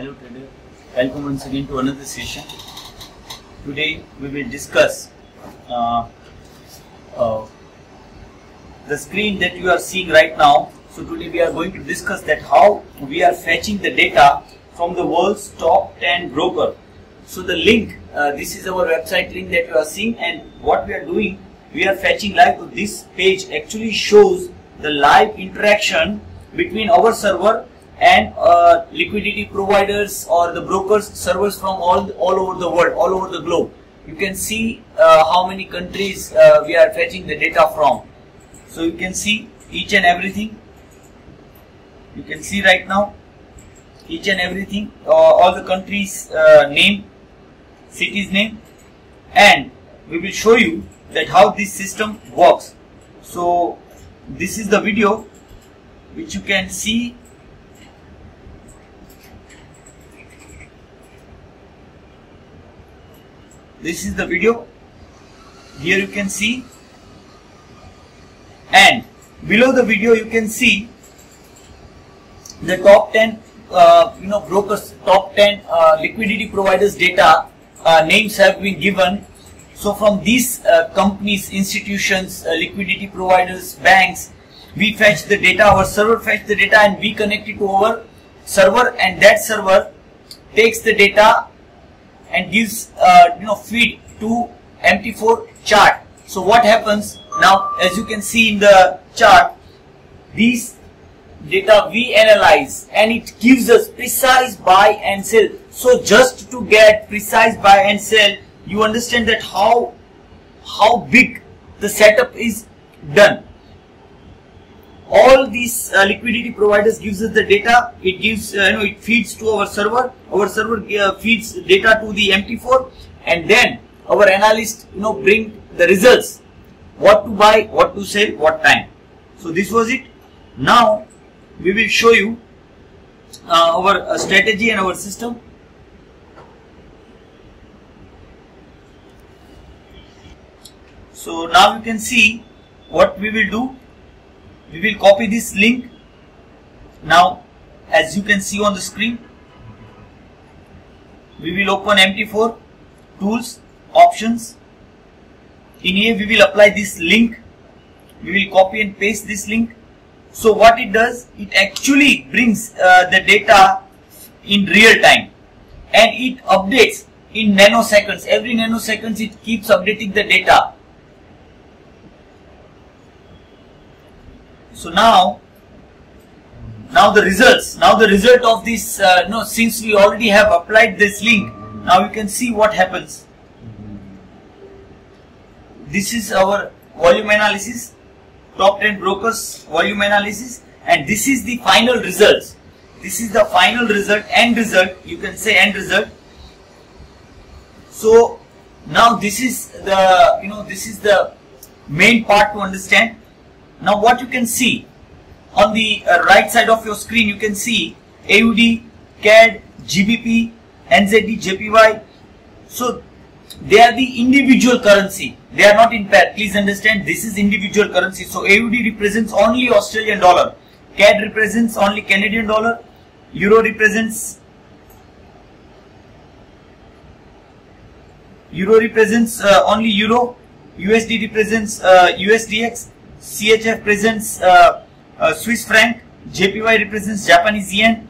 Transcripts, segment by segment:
Hello trader, welcome once again to another session. Today we will discuss the screen that you are seeing right now. So today we are going to discuss that how we are fetching the data from the world's top 10 broker. So the link, this is our website link that you are seeing, and what we are doing, we are fetching live. To this page actually shows the live interaction between our server and liquidity providers or the brokers servers from all over the world, all over the globe. You can see how many countries we are fetching the data from. So you can see each and everything. You can see right now each and everything, all the countries name, cities name, and we will show you that how this system works. So this is the video which you can see. This is the video. Here you can see, and below the video you can see the top 10 brokers, top 10 liquidity providers data names have been given. So from these companies, institutions, liquidity providers, banks, we fetch the data, our server fetch the data, and we connect it to our server, and that server takes the data and gives feed to MT4 chart. So what happens now, as you can see in the chart, these data we analyze and it gives us precise buy and sell. So just to get precise buy and sell, you understand that how big the setup is done. All these liquidity providers gives us the data. It gives it feeds to our server. Our server feeds data to the MT4, and then our analysts bring the results. What to buy, what to sell, what time. So this was it. Now we will show you our strategy and our system. So now you can see what we will do. We will copy this link. Now, as you can see on the screen, we will open MT4, tools, options. In here we will apply this link. We will copy and paste this link. So what it does, it actually brings the data in real time, and it updates in nanoseconds. Every nanoseconds it keeps updating the data. So now the results. Now the result of this, since we already have applied this link, now you can see what happens. This is our volume analysis, top 10 brokers volume analysis, and this is the final results. This is the final result, end result. You can say end result. So now this is the this is the main part to understand. Now what you can see on the right side of your screen, you can see AUD, CAD, GBP, NZD, JPY. So they are the individual currency. They are not in pair. Please understand, this is individual currency. So AUD represents only Australian dollar, CAD represents only Canadian dollar, Euro represents only Euro, USD represents USDX, CHF presents Swiss franc, JPY represents Japanese yen,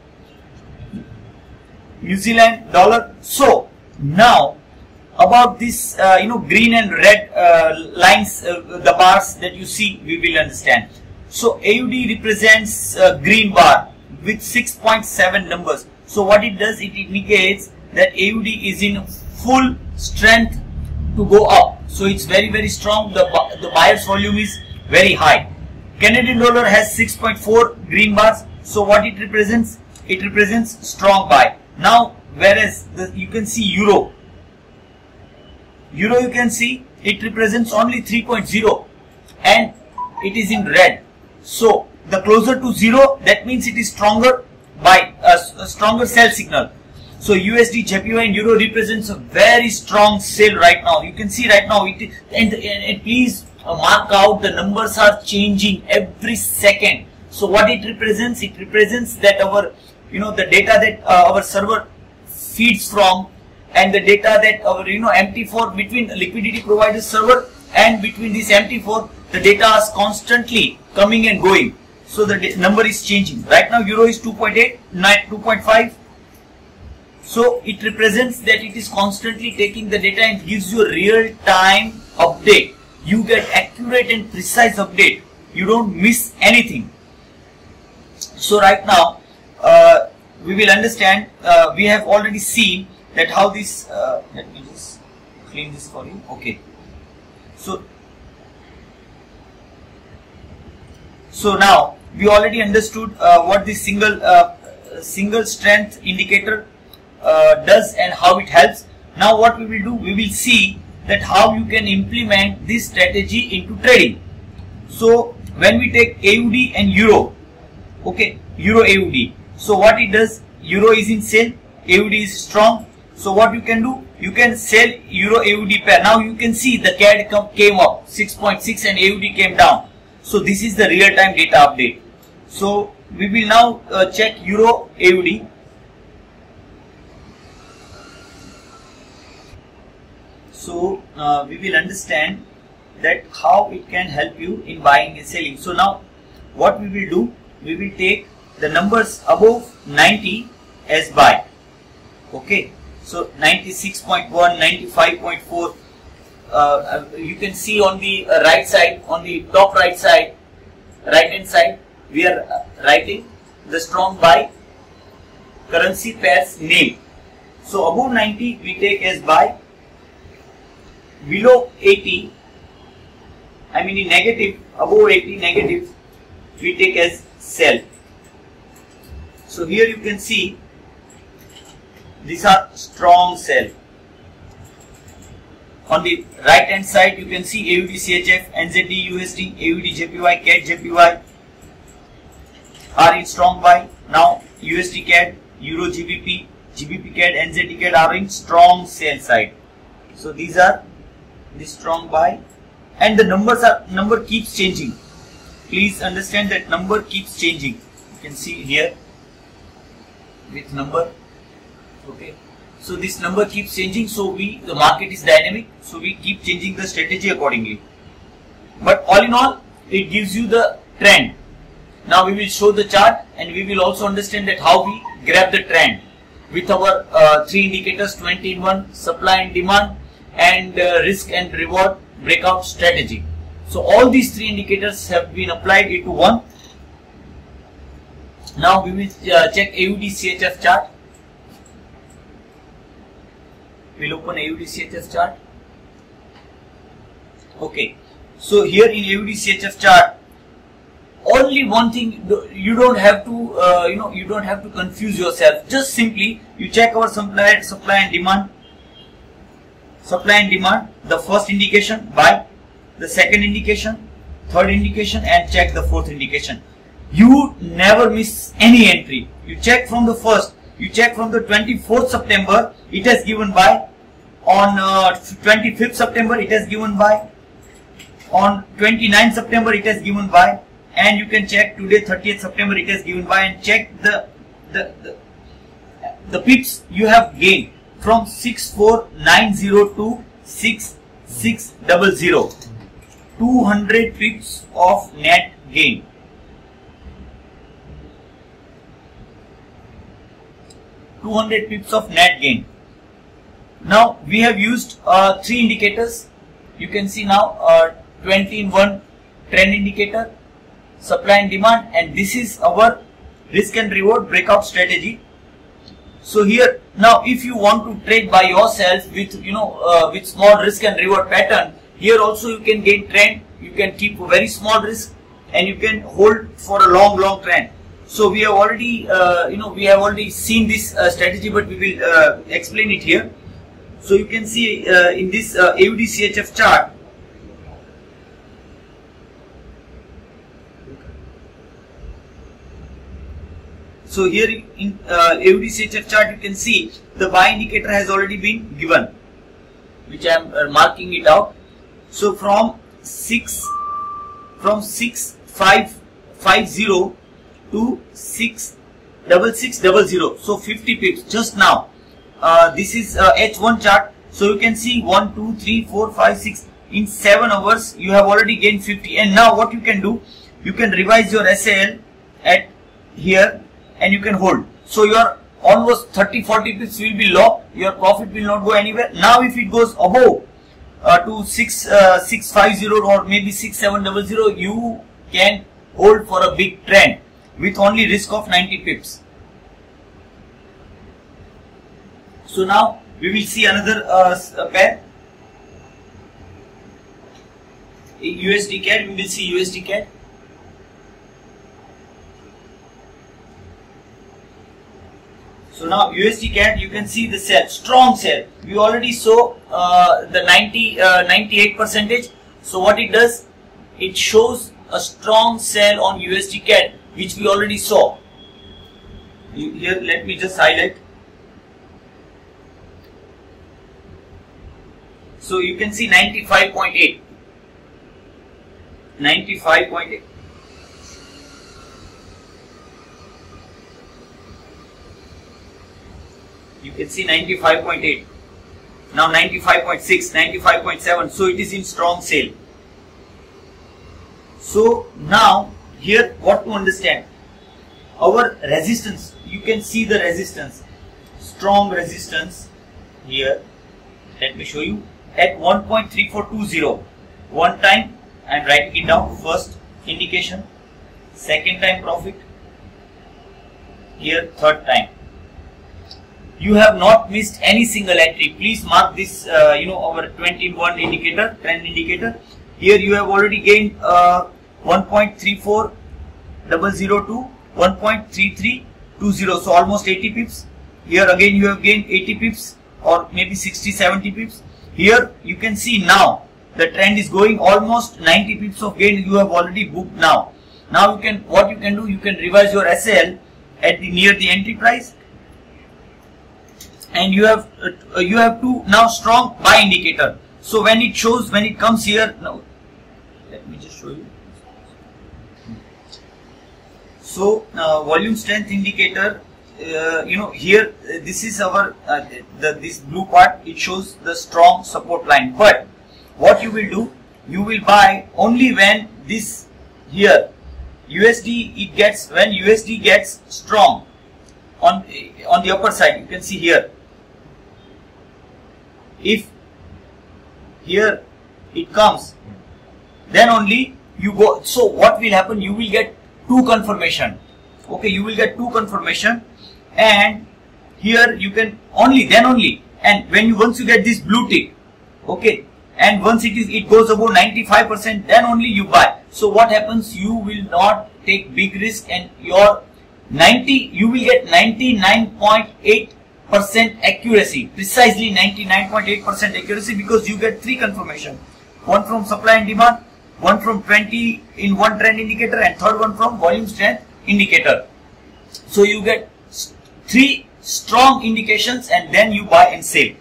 New Zealand dollar. So now about this green and red lines, the bars that you see, we will understand. So AUD represents green bar with 6.7 numbers. So what it does, it indicates that AUD is in full strength to go up. So it's very, very strong. The buyer's volume is very high. Canadian dollar has 6.4 green bars. So what it represents? It represents strong buy. Now, whereas you can see Euro. Euro, you can see it represents only 3.0 and it is in red. So the closer to 0, that means it is stronger buy, a stronger sell signal. So USD, JPY and Euro represents a very strong sale right now. You can see right now and please mark out, the numbers are changing every second. So what it represents? It represents that our the data that our server feeds from, and the data that our MT4 between liquidity provider server and between this MT4, the data is constantly coming and going. So the number is changing. Right now euro is 2.8, 2.5. So it represents that it is constantly taking the data and gives you a real time update. You get accurate and precise update. You don't miss anything. So right now we will understand, we have already seen that how this, let me just clean this for you. Okay. So now we already understood what this single strength indicator does and how it helps. Now what we will do, we will see that how you can implement this strategy into trading. So when we take AUD and euro, okay, euro AUD, so what it does, euro is in sale, AUD is strong. So what you can do, you can sell euro AUD pair. Now you can see the CAD came up 6.6 and AUD came down. So this is the real time data update. So we will now check euro AUD. So we will understand that how it can help you in buying and selling. So now what we will do, we will take the numbers above 90 as buy. Okay, so 96.1, 95.4. You can see on the right side, on the top right side, right hand side, we are writing the strong buy currency pairs name. So above 90 we take as buy, below 80, I mean in negative, above 80 negative, we take as sell. So here you can see these are strong sell. On the right hand side you can see AUD CHF, NZD USD, AUD JPY, CAD JPY are in strong buy. Now USD CAD, Euro GBP, GBP CAD, NZD CAD are in strong sell side. So these are the strong buy, and the number keeps changing. Please understand that number keeps changing. You can see here with number. Okay, so this number keeps changing. So the market is dynamic, so we keep changing the strategy accordingly. But all in all, it gives you the trend. Now we will show the chart, and we will also understand that how we grab the trend with our three indicators, 20 in 1, supply and demand, and risk and reward breakout strategy. So all these three indicators have been applied into one. Now we will check AUD CHF chart. We'll open AUD CHF chart. Okay, so here in AUD CHF chart, only one thing, you don't have to you don't have to confuse yourself. Just simply you check our supply and demand. Supply and demand, the first indication buy, the second indication, third indication, and check the fourth indication. You never miss any entry. You check from the first, you check from the 24th September, it has given buy. On 25th September, it has given buy. On 29th September, it has given buy. And you can check today, 30th September, it has given buy, and check the pips you have gained from 6490 to 6600. 200 pips of net gain. Now we have used three indicators. You can see now 20 in 1 trend indicator, supply and demand, and this is our risk and reward breakout strategy. So here now, if you want to trade by yourself with with small risk and reward pattern, here also you can gain trend. You can keep a very small risk and you can hold for a long trend. So we have already we have already seen this strategy, but we will explain it here. So you can see in this AUD CHF chart, so here in AUD CHF chart you can see the buy indicator has already been given, which I am marking it out. So from 6550 to 6600. So 50 pips just now. This is H1 chart. So you can see 1, 2, 3, 4, 5, 6. In 7 hours, you have already gained 50. And now what you can do, you can revise your SAL at here and you can hold. So your almost 30-40 pips will be locked. Your profit will not go anywhere. Now if it goes above to 650 or maybe 6700, you can hold for a big trend with only risk of 90 pips. So now we will see another pair. USD CAD, we will see USD CAD. So now USD CAD, you can see the sell, strong sell. We already saw the 98%. So what it does, it shows a strong sell on USD CAD, which we already saw. Here, let me just highlight. So you can see 95.8. 95.8. You can see 95.8. Now 95.6, 95.7. So it is in strong sale. So now here what to understand? Our resistance, you can see the resistance, strong resistance here. Let me show you at 1.3420. One time I am writing it down. First indication, second time profit, here third time. You have not missed any single entry. Please mark this, our 21 indicator, trend indicator. Here you have already gained 1.3400 to 1.3320. So almost 80 pips. Here again you have gained 80 pips or maybe 60-70 pips. Here you can see now the trend is going almost 90 pips of gain you have already booked now. Now what you can do, you can revise your SAL at near the entry price. And you have to now strong buy indicator. So when it shows, when it comes here, now let me just show you. So volume strength indicator, here this is our this blue part. It shows the strong support line. But what you will do, you will buy only when this here USD when USD gets strong on the upper side. You can see here. If here it comes, then only you go. So what will happen? You will get two confirmation. Okay, you will get two confirmation, and here you can then only. And once you get this blue tick, okay, and once it goes above 95%, then only you buy. So what happens? You will not take big risk, and you will get 99.8% accuracy, precisely 99.8% accuracy, because you get three confirmation, one from supply and demand, one from 20 in one trend indicator, and third one from volume strength indicator. So you get three strong indications, and then you buy and sell.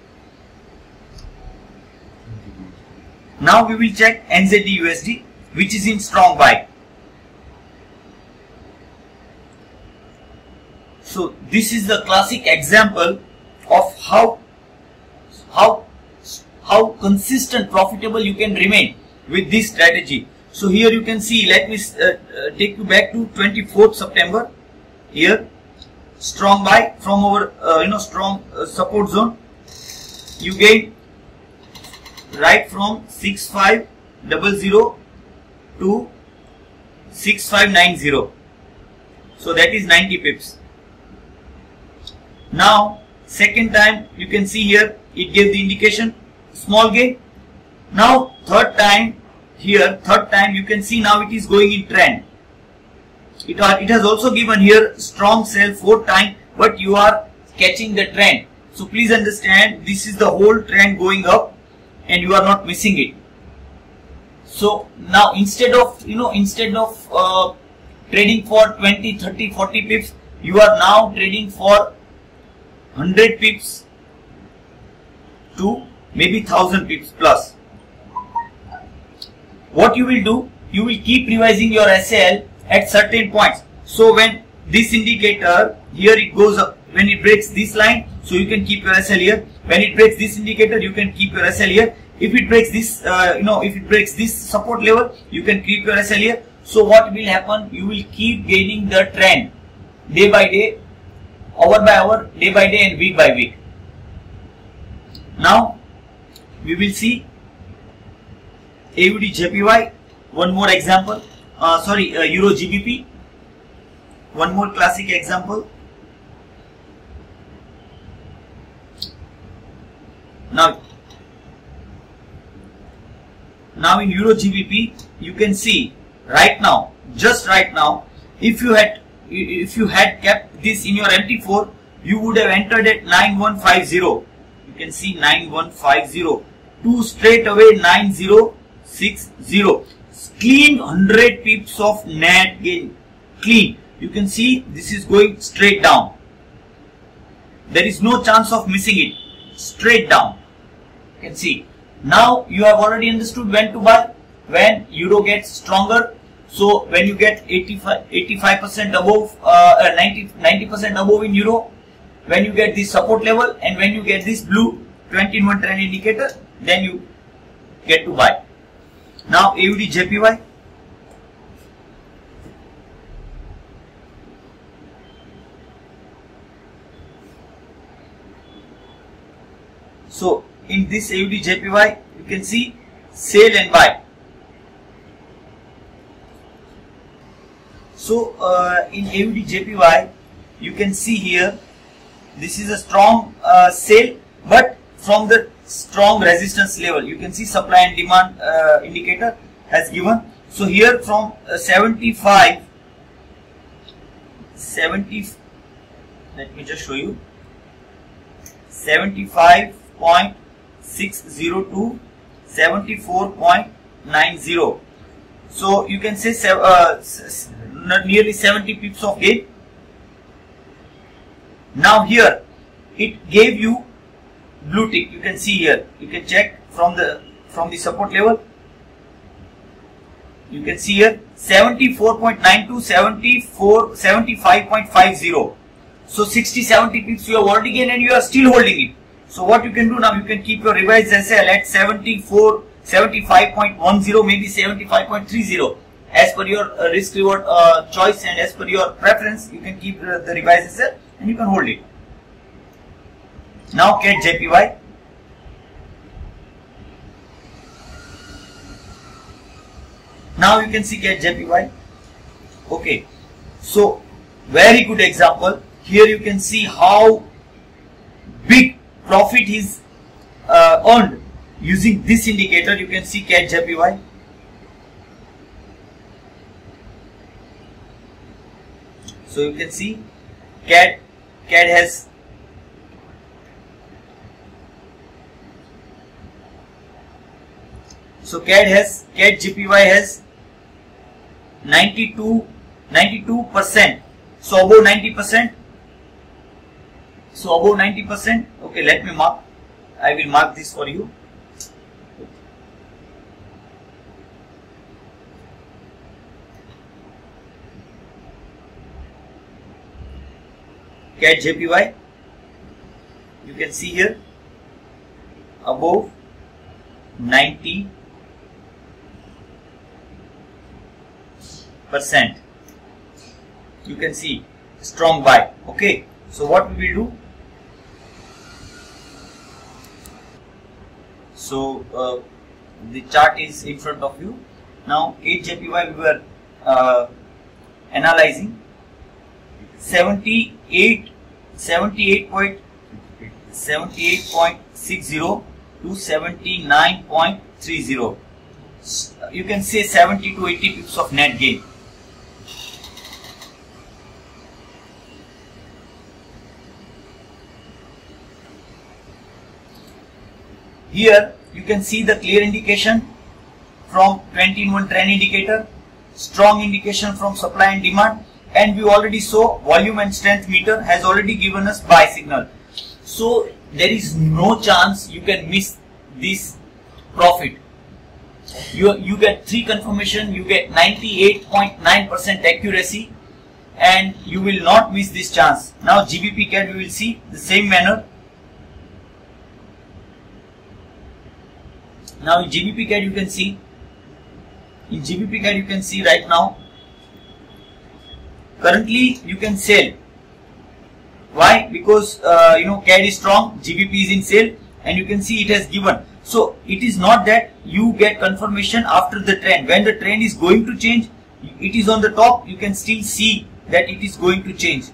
Now we will check NZD USD, which is in strong buy. So this is the classic example of how consistent, profitable you can remain with this strategy. So here you can see, let me take you back to 24th September. Here, strong buy from our strong support zone. You gain right from 6500 to 6590. So that is 90 pips. Now second time you can see here it gave the indication small gain. Now third time here, you can see now it is going in trend. It has also given here strong sell fourth time, but you are catching the trend. So please understand, this is the whole trend going up and you are not missing it. So now instead of trading for 20, 30, 40 pips, you are now trading for 100 pips to maybe 1000 pips plus. What you will do, you will keep revising your SAL at certain points. So when this indicator here it goes up. When it breaks this line, so you can keep your SL here. When it breaks this indicator, you can keep your SL here. If it breaks this, if it breaks this support level, you can keep your SL here. So what will happen? You will keep gaining the trend day by day, hour by hour, day by day, and week by week. Now we will see AUD JPY. One more example. Euro GBP. One more classic example. Now in Euro GBP, you can see right now, just right now, if you had kept this in your MT4, you would have entered at 9150. You can see 9150 to straight away 9060. Clean 100 pips of net gain. Clean. You can see this is going straight down. There is no chance of missing it. Straight down. You can see. Now you have already understood when to buy. When euro gets stronger. So when you get 85% above, 90% above in euro, when you get this support level, and when you get this blue 20-in-1 trend indicator, then you get to buy. Now AUD JPY. So in this AUD JPY, you can see sell and buy. So in AUD JPY, you can see here, this is a strong sale, but from the strong resistance level. You can see supply and demand indicator has given. So here from 70, let me just show you, 75.60 to 74.90. So you can say nearly 70 pips of gain. Now here it gave you blue tick. You can see here. You can check from the support level. You can see here 74.9 to 75.50. So 60-70 pips you have already gained and you are still holding it. So what you can do now, you can keep your revised SL at 75.10, maybe 75.30. As per your risk reward choice and as per your preference, you can keep the revised SL and you can hold it. Now CAD JPY. Now you can see CAD JPY. Okay, so very good example. Here you can see how big profit is earned using this indicator. You can see CAD JPY. So you can see CAD has CAD JPY has 92%. So above 90%. So above 90%. Okay, let me mark. I will mark this for you. CAD JPY. You can see here above 90%. You can see strong buy. Okay, so what we will do? So the chart is in front of you. Now CAD JPY we were analyzing 78.60 to 79.30. You can say 70 to 80 pips of net gain. Here you can see the clear indication from 20-in-1 trend indicator, strong indication from supply and demand, and we already saw volume and strength meter has already given us buy signal. So there is no chance you can miss this profit. You get 3 confirmation, you get 98.9% accuracy, and you will not miss this chance. Now GBP CAD we will see the same manner. Now in GBP CAD you can see, right now, currently you can sell. Why? Because CAD is strong, GBP is in sale, and you can see it has given. So it is not that you get confirmation after the trend. When the trend is going to change, it is on the top, you can still see that it is going to change.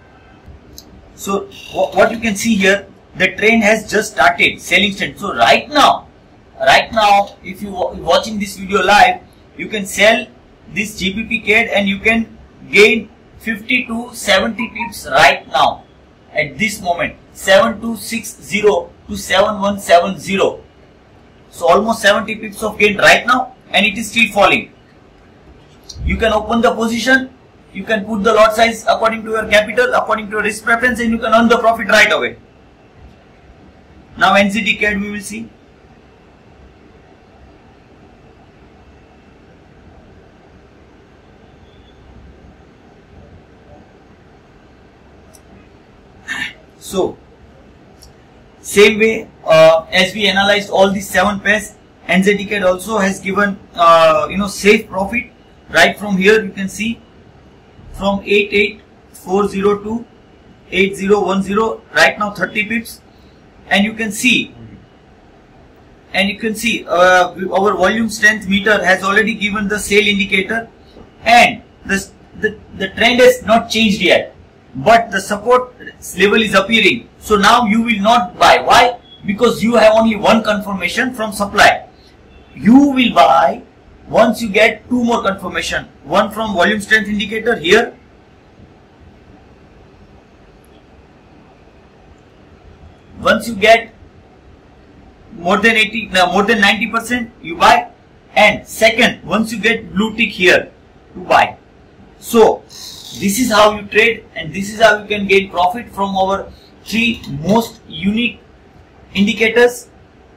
So what you can see here, the trend has just started, selling trend. So right now, if you are watching this video live, you can sell this GBP CAD and you can gain 50 to 70 pips right now at this moment. 7260 to 7170. So almost 70 pips of gain right now, and it is still falling. You can open the position, you can put the lot size according to your capital, according to your risk preference, and you can earn the profit right away. Now NZD CAD we will see. So same way as we analyzed all these 7 pairs, NZD CAD also has given safe profit. Right from here you can see from 8840 to 8010, right now 30 pips, and you can see our volume strength meter has already given the sale indicator, and the trend has not changed yet, but the support level is appearing. So now you will not buy. Why? Because you have only one confirmation from supply. You will buy once you get 2 more confirmation. One from volume strength indicator here, once you get more than 90%, you buy, and second, once you get blue tick here, to buy. So this is how you trade, and this is how you can gain profit from our 3 most unique indicators.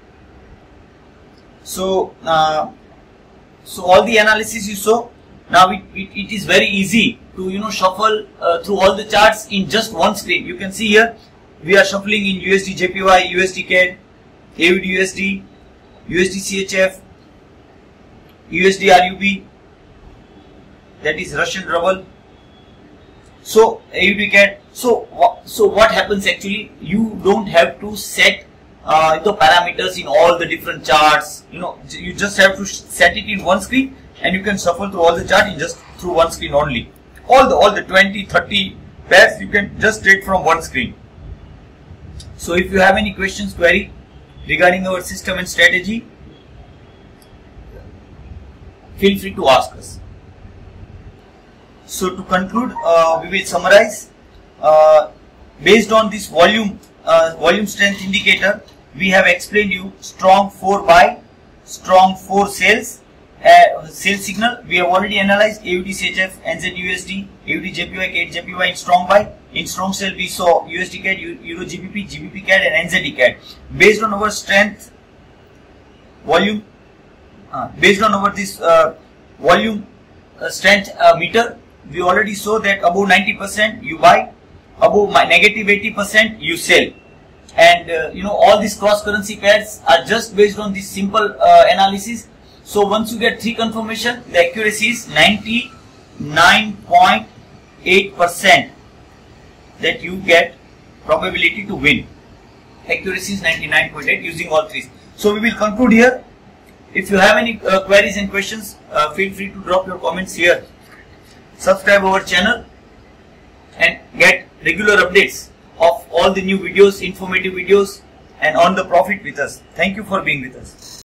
So all the analysis you saw. Now it is very easy to shuffle through all the charts in just one screen. You can see here we are shuffling in USD JPY, USD CAD, AUD USD, USD CHF, USD RUB, that is Russian ruble. So AUD CAD. So what happens actually? You don't have to set the parameters in all the different charts. You just have to set it in one screen, and you can shuffle through all the chart in just through one screen only. All the 20, 30 pairs you can just trade from one screen. So if you have any questions, query regarding our system and strategy, feel free to ask us. So to conclude, we will summarize. Based on this volume strength indicator, we have explained you strong 4 buy, strong 4 sales, sales signal. We have already analyzed AUD CHF, NZ USD, AUD JPY, CAD JPY in strong buy. In strong sell we saw USD CAD, Euro GBP, GBP CAD, and NZD CAD. Based on our strength volume, based on our this volume strength meter, we already saw that above 90% you buy, above negative 80% you sell, and all these cross currency pairs are just based on this simple analysis. So once you get 3 confirmation, the accuracy is 99.8% that you get probability to win. Accuracy is 99.8 using all 3s. So we will conclude here. If you have any queries and questions, feel free to drop your comments here. Subscribe our channel and get regular updates of all the new videos, informative videos, and earn the profit with us. Thank you for being with us.